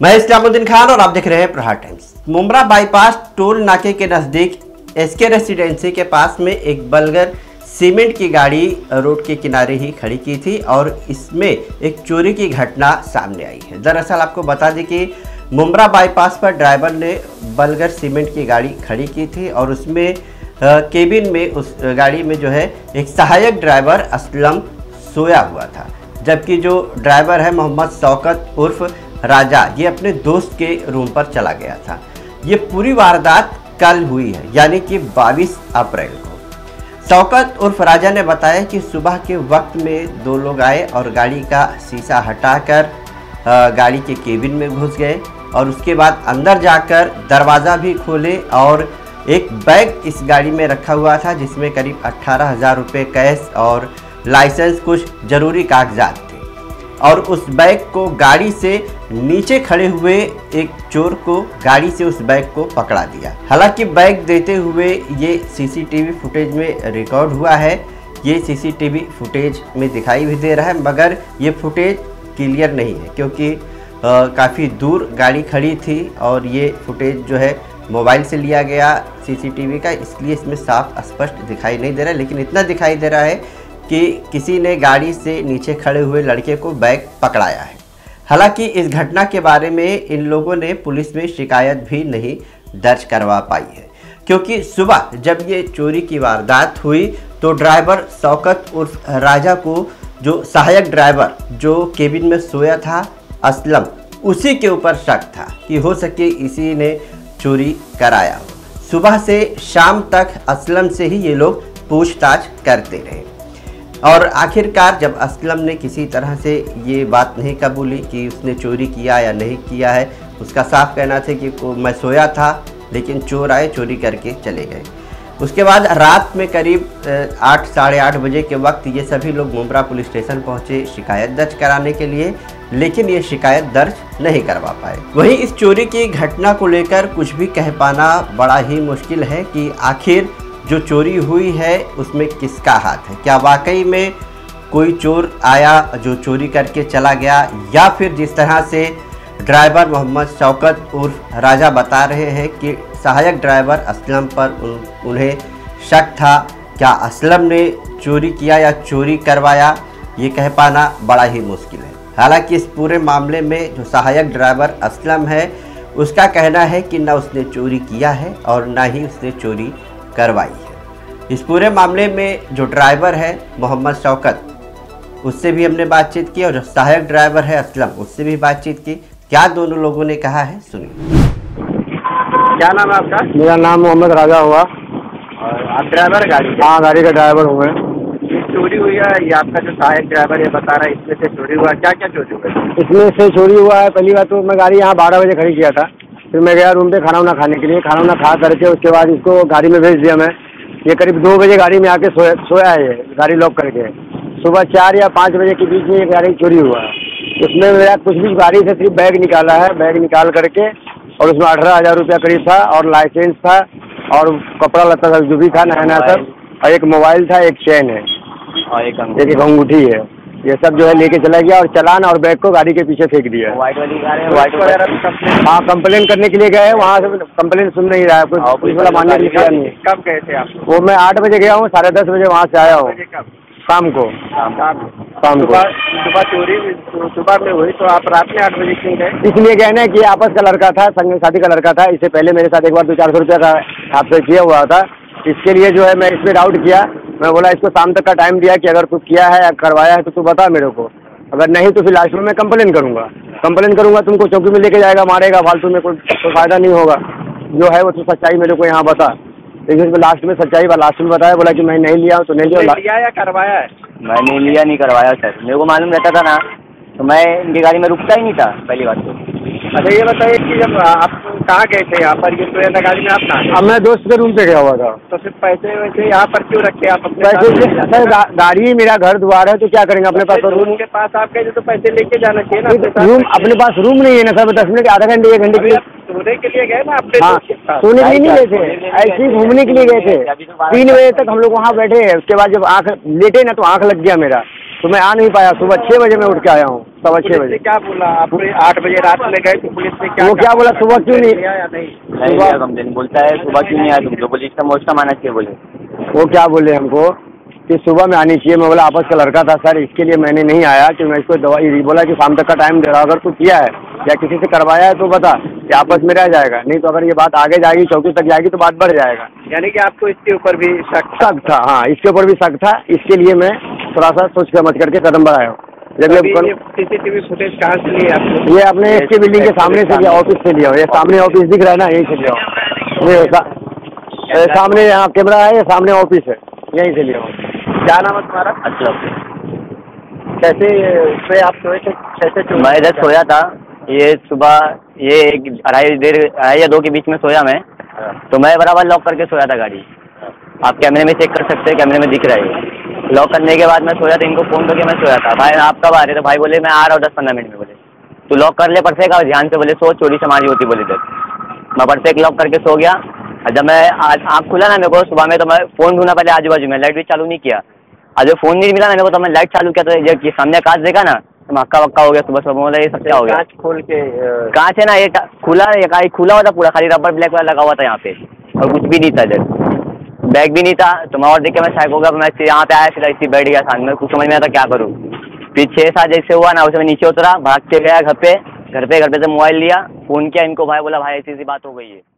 मैं इस्लामुद्दीन खान और आप देख रहे हैं प्रहार टाइम्स। मुंब्रा बाईपास टोल नाके के नज़दीक एसके रेसिडेंसी के पास में एक बलगर सीमेंट की गाड़ी रोड के किनारे ही खड़ी की थी और इसमें एक चोरी की घटना सामने आई है। दरअसल आपको बता दें कि मुंब्रा बाईपास पर ड्राइवर ने बलगर सीमेंट की गाड़ी खड़ी की थी और उसमें केबिन में उस गाड़ी में जो है एक सहायक ड्राइवर असलम सोया हुआ था, जबकि जो ड्राइवर है मोहम्मद शौकत उर्फ राजा, ये अपने दोस्त के रूम पर चला गया था। ये पूरी वारदात कल हुई है, यानी कि 22 अप्रैल को। शौकत उर्फ राजा ने बताया कि सुबह के वक्त में दो लोग आए और गाड़ी का शीशा हटाकर गाड़ी के केबिन में घुस गए और उसके बाद अंदर जाकर दरवाज़ा भी खोले और एक बैग इस गाड़ी में रखा हुआ था जिसमें करीब 18,000 रुपये कैश और लाइसेंस, कुछ ज़रूरी कागजात थे। और उस बैग को गाड़ी से नीचे खड़े हुए एक चोर को गाड़ी से उस बैग को पकड़ा दिया। हालांकि बैग देते हुए ये सीसीटीवी फुटेज में रिकॉर्ड हुआ है। ये सीसीटीवी फुटेज में दिखाई भी दे रहा है, मगर ये फुटेज क्लियर नहीं है क्योंकि काफ़ी दूर गाड़ी खड़ी थी और ये फुटेज जो है मोबाइल से लिया गया सीसीटीवी का, इसलिए इसमें साफ स्पष्ट दिखाई नहीं दे रहा है। लेकिन इतना दिखाई दे रहा है कि किसी ने गाड़ी से नीचे खड़े हुए लड़के को बैग पकड़ाया है। हालांकि इस घटना के बारे में इन लोगों ने पुलिस में शिकायत भी नहीं दर्ज करवा पाई है, क्योंकि सुबह जब ये चोरी की वारदात हुई तो ड्राइवर शौकत उर्फ राजा को, जो सहायक ड्राइवर जो केबिन में सोया था असलम, उसी के ऊपर शक था कि हो सके इसी ने चोरी कराया हो। सुबह से शाम तक असलम से ही ये लोग पूछताछ करते रहे और आखिरकार जब असलम ने किसी तरह से ये बात नहीं कबूली कि उसने चोरी किया या नहीं किया है, उसका साफ कहना था कि मैं सोया था लेकिन चोर आए, चोरी करके चले गए। उसके बाद रात में करीब 8 साढ़े 8 बजे के वक्त ये सभी लोग मुंब्रा पुलिस स्टेशन पहुंचे शिकायत दर्ज कराने के लिए, लेकिन ये शिकायत दर्ज नहीं करवा पाए। वहीं इस चोरी की घटना को लेकर कुछ भी कह पाना बड़ा ही मुश्किल है कि आखिर जो चोरी हुई है उसमें किसका हाथ है। क्या वाकई में कोई चोर आया जो चोरी करके चला गया, या फिर जिस तरह से ड्राइवर मोहम्मद शौकत उर्फ राजा बता रहे हैं कि सहायक ड्राइवर असलम पर उन्हें शक था, क्या असलम ने चोरी किया या चोरी करवाया, ये कह पाना बड़ा ही मुश्किल है। हालांकि इस पूरे मामले में जो सहायक ड्राइवर असलम है उसका कहना है कि ना उसने चोरी किया है और ना ही उसने चोरी करवाई है। इस पूरे मामले में जो ड्राइवर है मोहम्मद शौकत, उससे भी हमने बातचीत की और जो सहायक ड्राइवर है असलम, उससे भी बातचीत की। क्या दोनों लोगों ने कहा है सुनिए। क्या नाम है आपका? मेरा नाम मोहम्मद राजा हुआ। और आप ड्राइवर गाड़ी? हाँ, गाड़ी का ड्राइवर हूँ मैं। चोरी हुई है, ये आपका जो सहायक ड्राइवर ये बता रहा है इसमें से चोरी हुआ, क्या क्या चोरी हुआ? इसमें से चोरी हुआ है, पहली बात तो मैं गाड़ी यहाँ 12 बजे खड़ी किया था, फिर मैं गया रूम पे खाना वाना खाने के लिए। खाना वाना खा करके उसके बाद इसको गाड़ी में भेज दिया मैं। ये करीब 2 बजे गाड़ी में आके सोया है, ये गाड़ी लॉक करके। सुबह 4 या 5 बजे के बीच में ये गाड़ी चोरी हुआ है। उसमें मेरा कुछ भी गाड़ी से सिर्फ बैग निकाला है, बैग निकाल करके और उसमें 18,000 रुपया करीब था और लाइसेंस था और कपड़ा लत्ता था जो भी था नया नया सब, और एक मोबाइल था, एक चेन है और एक अंगूठी है। ये सब जो है लेके चला गया और चालान और बैग को गाड़ी के पीछे फेंक दिया। व्हाइट वाली गाड़ी, व्हाइट वगैरह? हाँ, कंप्लेन करने के लिए गए, वहाँ से कंप्लेन सुन नहीं रहा है, कोई पुलिस वाला मानने के लिए नहीं। कब गए थे आप? वो मैं 8 बजे गया हूँ, 10:30 बजे वहाँ से आया हूँ शाम को। सुबह चोरी सुबह में हुई तो आप रात में 8 बजे क्यों गए? इसलिए गए ना कि आपस का लड़का था, संग शादी का लड़का था, इससे पहले मेरे साथ एक बार 200-400 रुपया का आपसे किया हुआ था। इसके लिए जो है मैं इस पर डाउट किया। मैं बोला इसको शाम तक का टाइम दिया कि अगर कुछ किया है या करवाया है तो तू बता मेरे को, अगर नहीं तो फिर लास्ट में मैं कंप्लेन करूँगा, तुमको चौकी में लेके जाएगा, मारेगा, फालतू में कोई फायदा नहीं होगा। जो है वो तो सच्चाई मेरे को यहाँ बता। लेकिन लास्ट में सच्चाई लास्ट में बताया, बोला कि मैं नहीं लिया हूँ तो नहीं लिया या करवाया है? मैंने लिया नहीं, करवाया सर। मेरे को मालूम रहता था ना तो मैं इनकी गाड़ी में रुकता ही नहीं था पहली बात तो। अच्छा ये बताइए कि जब आप कहाँ गए थे यहाँ पर, ये टोयोटा गाड़ी में आप कहाँ? मैं दोस्त के रूम पे गया हुआ था। तो फिर पैसे वैसे यहाँ पर क्यों रखे आप अपने पैसे? सर गाड़ी मेरा घर द्वार है तो क्या करेंगे अपने पास। रूम के पास आप गए तो पैसे लेके जाना चाहिए ना। रूम अपने पास रूम नहीं है ना सर, 10 मिनट आधा घंटे 1 घंटे के लिए सोने के लिए गए ना अपने? हाँ, सोने के लिए नहीं गए थे, ऐसे ही घूमने के लिए गए थे। 3 बजे तक हम लोग वहाँ बैठे हैं। उसके बाद जब आँख लेटे ना तो आँख लग गया मेरा, तो मैं आ नहीं पाया। सुबह 6 बजे मैं उठ के आया हूँ, 6:15 पुलिस ने बजे। क्या बोला? आप 8 बजे रात में गए तो पुलिस ने वो क्या बोला, सुबह क्यों नहीं लिया या नहीं? नहीं कंप्लेन बोलता है सुबह क्यों नहीं आया तुम, तो पुलिस का मोस्टा माना चाहिए बोले। वो क्या बोले हमको कि सुबह में आनी चाहिए। मैं बोला आपस का लड़का था सर, इसके लिए मैंने नहीं आया कि मैं इसको दवाई बोला कि शाम तक का टाइम दे रहा, अगर तू किया है या किसी से करवाया है तो बता कि आपस में रह जाएगा, नहीं तो अगर ये बात आगे जाएगी चौकी तक जाएगी तो बात बढ़ जाएगा। यानी कि आपको इसके ऊपर भी शक था? हाँ, इसके ऊपर भी शक था, इसके लिए मैं थोड़ा सा सोच समझ करके कदम बढ़ाया हूँ। जब ये सीसीटीवी फुटेज कहाँ से लिया आपने? ये अपने इसके बिल्डिंग के सामने से लिया, ऑफिस से लिया हो। ये सामने ऑफिस दिख रहा है ना, यहीं से लिया हो। ये सामने यहाँ कैमरा है, ये सामने ऑफिस है, यहीं से लिया हो। क्या नाम है तुम्हारा? अच्छा कैसे आप सोए थे? कैसे मैं इधर सोया था, ये सुबह ये 1:30 या 2 के बीच में सोया मैं, तो मैं बराबर लॉक करके सोया था गाड़ी। आप कैमरे में चेक कर सकते हैं, कैमरे में दिख रहा है। लॉक करने के बाद मैं सोया था, इनको फ़ोन करके मैं सोया था, भाई आप कब आ रहे? तो भाई बोले मैं आ रहा हूँ 10-15 मिनट में। बोले तू लॉक कर ले परसे का, ध्यान से बोले सो, चोरी समारी होती बोले। तक मैं परसे एक लॉक करके सो गया। जब मैं आँख खुला ना मेरे को सुबह में, तो मैं फ़ोन ढूंढा पहले आजू बाजू में, लाइट भी चालू नहीं किया। आज जब फ़ोन नहीं मिला मेरे को तो मैं लाइट चालू किया, तो ये सामने कांच देखा ना तो हक्का वक्का हो गया। सुबह सुबह बोला ये सब क्या हो गया? कांच खोल के कांच है ना ये खुला हुआ था पूरा, खाली रबर ब्लैक वाला लगा हुआ था यहाँ पे, और कुछ भी नहीं था इधर, बैग भी नहीं था। तो मैं और देख के मैं साइक हो गया, मैं यहाँ पे आया, सीधा इसी बैठ गया सामने में, कुछ समझ में आता क्या करूँ। फिर 6-7 जैसे हुआ ना, उसमें नीचे उतरा, भाग के गया घर पे से मोबाइल लिया, फ़ोन किया इनको, भाई बोला भाई ऐसी बात हो गई है।